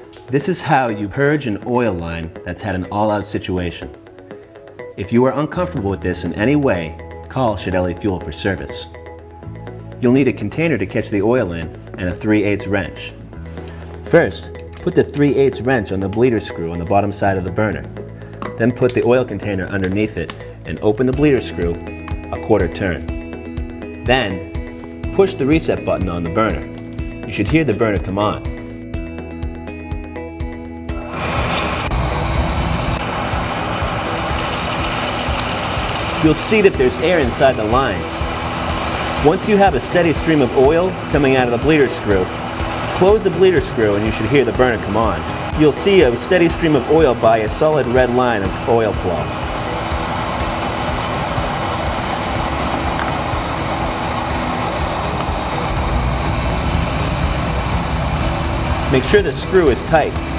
This is how you purge an oil line that's had an all-out situation. If you are uncomfortable with this in any way, call Ciardelli Fuel for service. You'll need a container to catch the oil in and a 3/8 wrench. First, put the 3/8 wrench on the bleeder screw on the bottom side of the burner. Then put the oil container underneath it and open the bleeder screw a 1/4 turn. Then, push the reset button on the burner. You should hear the burner come on. You'll see that there's air inside the line. Once you have a steady stream of oil coming out of the bleeder screw, close the bleeder screw and you should hear the burner come on. You'll see a steady stream of oil by a solid red line of oil flow. Make sure the screw is tight.